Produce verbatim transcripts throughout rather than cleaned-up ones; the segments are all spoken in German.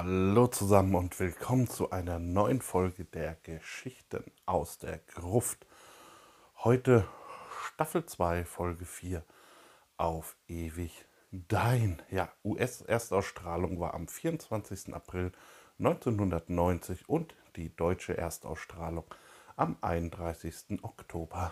Hallo zusammen und willkommen zu einer neuen Folge der Geschichten aus der Gruft. Heute Staffel zwei, Folge vier, Auf ewig dein. Ja, U S-Erstausstrahlung war am vierundzwanzigsten April neunzehnhundertneunzig und die deutsche Erstausstrahlung am einunddreißigsten Oktober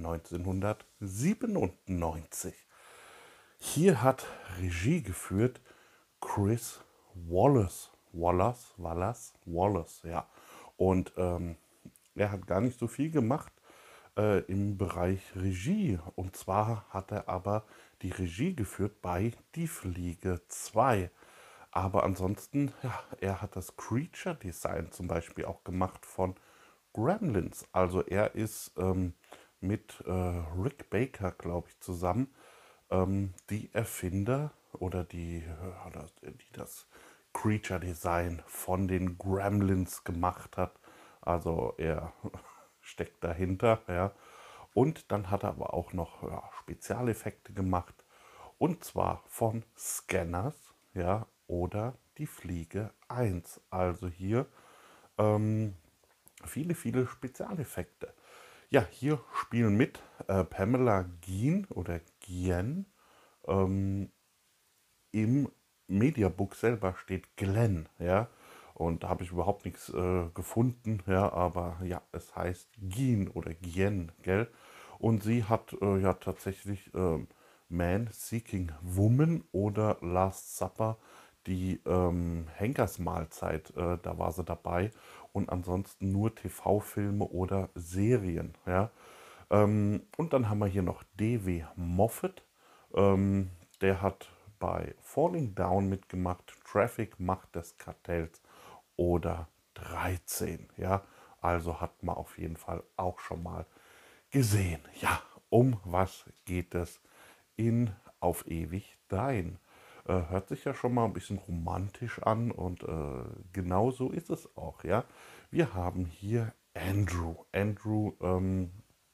neunzehnhundertsiebenundneunzig. Hier hat Regie geführt Chris Wallace. Wallace, Wallace, Wallace, ja. Und ähm, er hat gar nicht so viel gemacht äh, im Bereich Regie. Und zwar hat er aber die Regie geführt bei Die Fliege zwei. Aber ansonsten, ja, er hat das Creature Design zum Beispiel auch gemacht von Gremlins. Also er ist ähm, mit äh, Rick Baker, glaube ich, zusammen ähm, die Erfinder oder die, äh, die das Creature Design von den Gremlins gemacht hat. Also er steckt dahinter, ja. Und dann hat er aber auch noch ja, Spezialeffekte gemacht. Und zwar von Scanners, ja, oder die Fliege eins. Also hier ähm, viele, viele Spezialeffekte. Ja, hier spielen mit äh, Pamela Geen oder Gien. Ähm, Im Mediabook selber steht Glenn, ja. Und da habe ich überhaupt nichts äh, gefunden, ja, aber ja, es heißt Gien oder Gien, gell? Und sie hat äh, ja tatsächlich ähm, Man Seeking Woman oder Last Supper, die ähm, Henkersmahlzeit, äh, da war sie dabei. Und ansonsten nur T V-Filme oder Serien, ja. Ähm, und dann haben wir hier noch D W Moffat. Ähm, der hat bei Falling Down mitgemacht, Traffic, Macht des Kartells oder dreizehn. Ja, also hat man auf jeden Fall auch schon mal gesehen. Ja, um was geht es in Auf ewig dein? Äh, hört sich ja schon mal ein bisschen romantisch an und äh, genau so ist es auch. Ja, wir haben hier Andrew. Andrew ähm,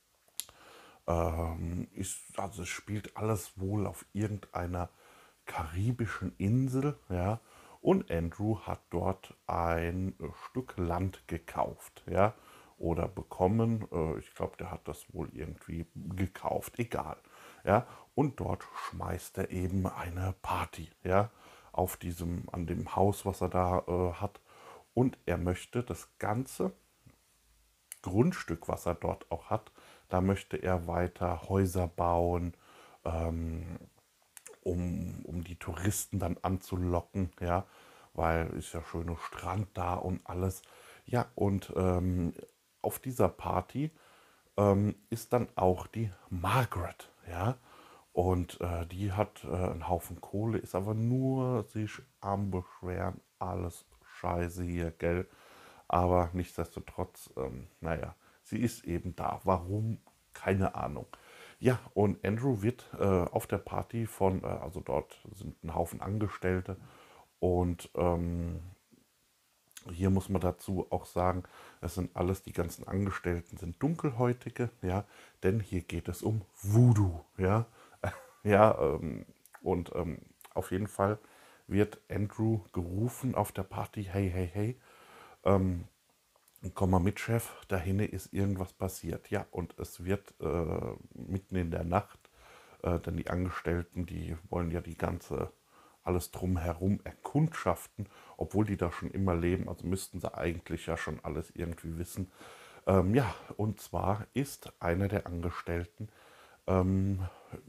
ähm, ist, also es spielt alles wohl auf irgendeiner karibischen Insel, ja. Und Andrew hat dort ein äh, Stück Land gekauft, ja, oder bekommen. Äh, ich glaube, der hat das wohl irgendwie gekauft, egal, ja. Und dort schmeißt er eben eine Party, ja, auf diesem, an dem Haus, was er da äh, hat. Und er möchte das Ganze Grundstück, was er dort auch hat, da möchte er weiter Häuser bauen, ähm, um, um die Touristen dann anzulocken, ja, weil ist ja schöner Strand da und alles. Ja, und ähm, auf dieser Party ähm, ist dann auch die Margaret, ja, und äh, die hat äh, einen Haufen Kohle, ist aber nur sich am Beschweren, alles scheiße hier, gell. Aber nichtsdestotrotz, ähm, naja, sie ist eben da. Warum? Keine Ahnung. Ja, und Andrew wird äh, auf der Party von, äh, also dort sind ein Haufen Angestellte und ähm, hier muss man dazu auch sagen, es sind alles, die ganzen Angestellten sind Dunkelhäutige, ja, denn hier geht es um Voodoo, ja, ja, ähm, und ähm, auf jeden Fall wird Andrew gerufen auf der Party, hey, hey, hey, ähm, komm mal mit, Chef, da hinten ist irgendwas passiert. Ja, und es wird äh, mitten in der Nacht, äh, denn die Angestellten, die wollen ja die ganze, alles drumherum erkundschaften, obwohl die da schon immer leben, also müssten sie eigentlich ja schon alles irgendwie wissen. Ähm, ja, und zwar ist einer der Angestellten ähm,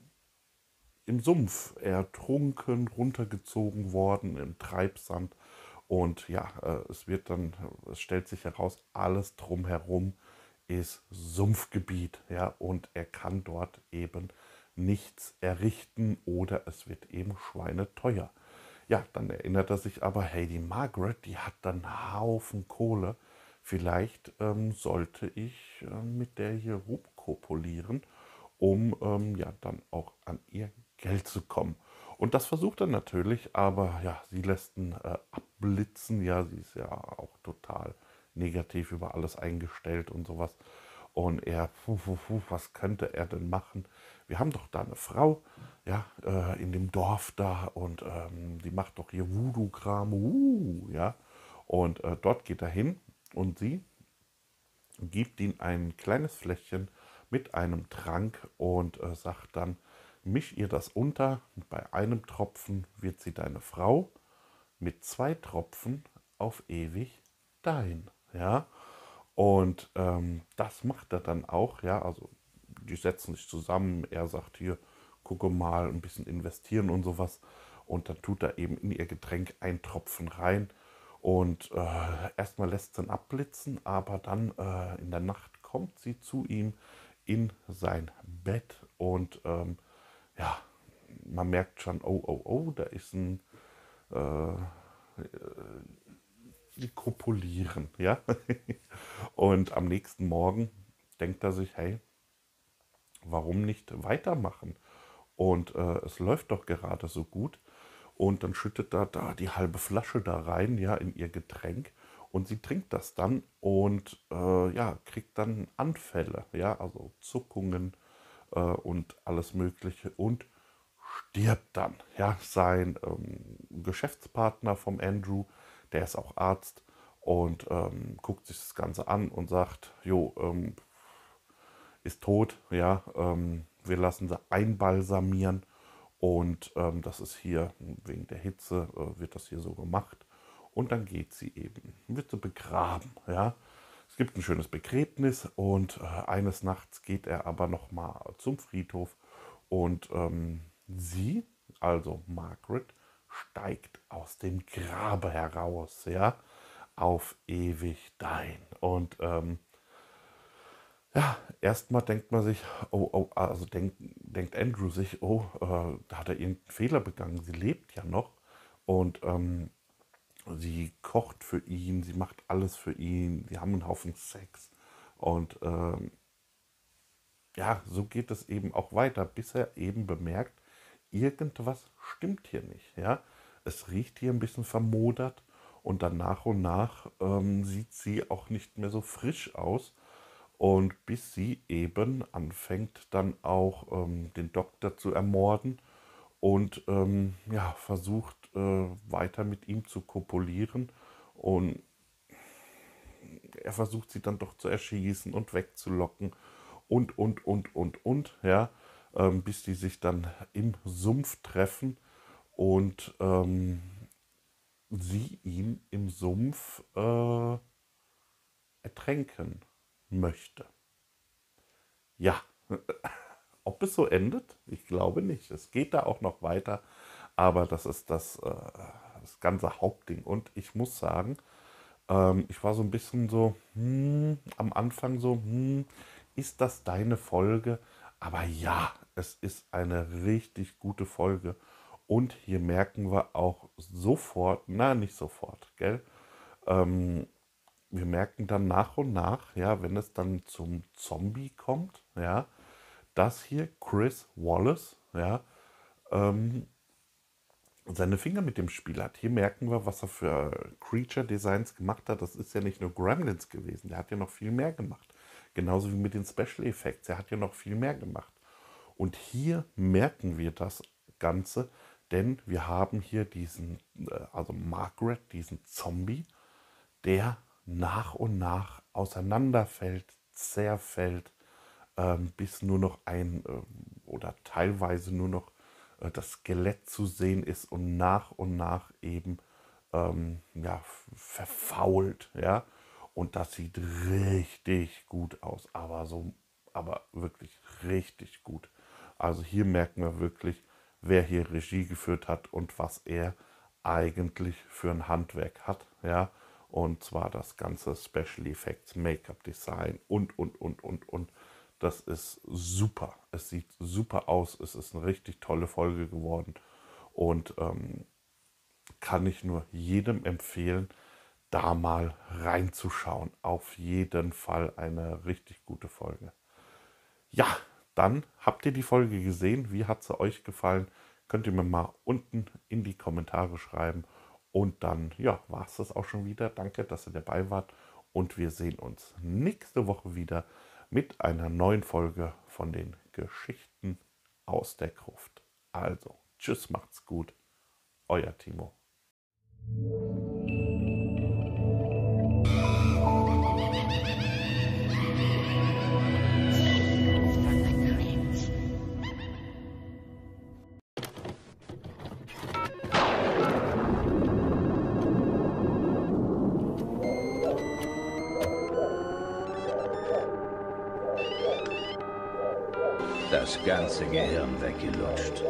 im Sumpf ertrunken, runtergezogen worden, im Treibsand. Und ja, äh, es wird dann, es stellt sich heraus, alles drumherum ist Sumpfgebiet, ja, und er kann dort eben nichts errichten oder es wird eben schweineteuer. Ja, dann erinnert er sich aber, hey, die Margaret, die hat dann einen Haufen Kohle. Vielleicht ähm, sollte ich äh, mit der hier rumkopulieren, um ähm, ja dann auch an ihr Geld zu kommen. Und das versucht er natürlich, aber ja, sie lässt ihn äh, abblitzen. Ja, sie ist ja auch total negativ über alles eingestellt und sowas. Und er, puh, puh, puh, was könnte er denn machen? Wir haben doch da eine Frau, ja, äh, in dem Dorf da und ähm, die macht doch hier Voodoo-Kram, uh, ja. Und äh, dort geht er hin und sie gibt ihm ein kleines Fläschchen mit einem Trank und äh, sagt dann, misch ihr das unter, bei einem Tropfen wird sie deine Frau, mit zwei Tropfen auf ewig dein, ja. Und ähm, das macht er dann auch, ja, also die setzen sich zusammen, er sagt hier, gucke mal, ein bisschen investieren und sowas. Und dann tut er eben in ihr Getränk einen Tropfen rein. Und äh, erstmal lässt sie ihn abblitzen, aber dann äh, in der Nacht kommt sie zu ihm in sein Bett und ähm, ja, man merkt schon, oh, oh, oh, da ist ein äh, die kopulieren, ja. Und am nächsten Morgen denkt er sich, hey, warum nicht weitermachen? Und äh, es läuft doch gerade so gut. Und dann schüttet er da die halbe Flasche da rein, ja, in ihr Getränk. Und sie trinkt das dann und äh, ja, kriegt dann Anfälle, ja, also Zuckungen äh, und alles Mögliche und stirbt dann. Ja, sein ähm, Geschäftspartner vom Andrew, der ist auch Arzt und ähm, guckt sich das Ganze an und sagt, jo, ähm, ist tot, ja, ähm, wir lassen sie einbalsamieren und ähm, das ist hier wegen der Hitze, äh, wird das hier so gemacht und dann geht sie eben, wird sie begraben, ja. Es gibt ein schönes Begräbnis und äh, eines Nachts geht er aber noch mal zum Friedhof und ähm, sie, also Margaret, steigt aus dem Grabe heraus, ja, auf ewig dein. Und ähm, ja, erstmal denkt man sich, oh, oh, also denkt, denkt Andrew sich, oh, äh, da hat er irgendeinen Fehler begangen, sie lebt ja noch. Und ähm, sie kocht für ihn, sie macht alles für ihn, sie haben einen Haufen Sex. Und ähm, ja, so geht es eben auch weiter, bis er eben bemerkt, irgendwas stimmt hier nicht. Ja? Es riecht hier ein bisschen vermodert und dann nach und nach ähm, sieht sie auch nicht mehr so frisch aus. Und bis sie eben anfängt, dann auch ähm, den Doktor zu ermorden und ähm, ja, versucht äh, weiter mit ihm zu kopulieren. Und er versucht sie dann doch zu erschießen und wegzulocken und, und, und, und, und, ja, ähm, bis die sich dann im Sumpf treffen und ähm, sie ihn im Sumpf äh, ertränken möchte. Ja, ob es so endet? Ich glaube nicht. Es geht da auch noch weiter, aber das ist das, äh, das ganze Hauptding. Und ich muss sagen, ähm, ich war so ein bisschen so, hm, am Anfang so, hm, ist das deine Folge? Aber ja, es ist eine richtig gute Folge. Und hier merken wir auch sofort, na, nicht sofort, gell? Ähm, wir merken dann nach und nach, ja, wenn es dann zum Zombie kommt, ja, dass hier Chris Wallace, ja, ähm, seine Finger mit dem Spiel hat. Hier merken wir, was er für Creature Designs gemacht hat. Das ist ja nicht nur Gremlins gewesen, der hat ja noch viel mehr gemacht. Genauso wie mit den Special Effects, er hat ja noch viel mehr gemacht. Und hier merken wir das Ganze, denn wir haben hier diesen, äh, also Margaret, diesen Zombie, der nach und nach auseinanderfällt, zerfällt, ähm, bis nur noch ein ähm, oder teilweise nur noch äh, das Skelett zu sehen ist und nach und nach eben ähm, ja, verfault, ja. Und das sieht richtig gut aus, aber so, aber wirklich richtig gut. Also hier merken wir wirklich, wer hier Regie geführt hat und was er eigentlich für ein Handwerk hat, ja. Und zwar das ganze Special Effects, Make-up Design und, und, und, und, und. Das ist super. Es sieht super aus. Es ist eine richtig tolle Folge geworden. Und ähm, kann ich nur jedem empfehlen, da mal reinzuschauen. Auf jeden Fall eine richtig gute Folge. Ja, dann habt ihr die Folge gesehen. Wie hat sie euch gefallen? Könnt ihr mir mal unten in die Kommentare schreiben. Und dann, ja, war es das auch schon wieder. Danke, dass ihr dabei wart. Und wir sehen uns nächste Woche wieder, mit einer neuen Folge von den Geschichten aus der Gruft. Also, tschüss, macht's gut, euer Timo. Das ganze Gehirn weggelutscht.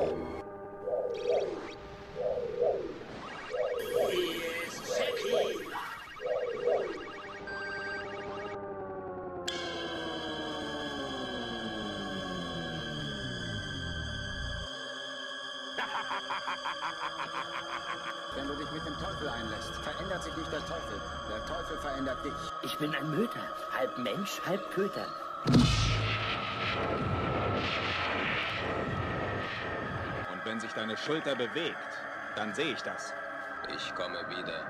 Wenn du dich mit dem Teufel einlässt, verändert sich nicht der Teufel. Der Teufel verändert dich. Ich bin ein Möter, halb Mensch, halb Köter. Und wenn sich deine Schulter bewegt, dann sehe ich das. Ich komme wieder.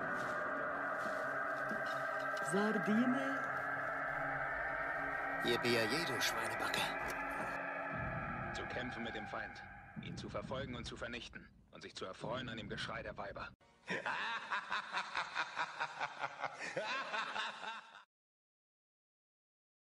Sardine? Ihr B A J, du Schweinebacke. Zu kämpfen mit dem Feind, ihn zu verfolgen und zu vernichten und sich zu erfreuen an dem Geschrei der Weiber.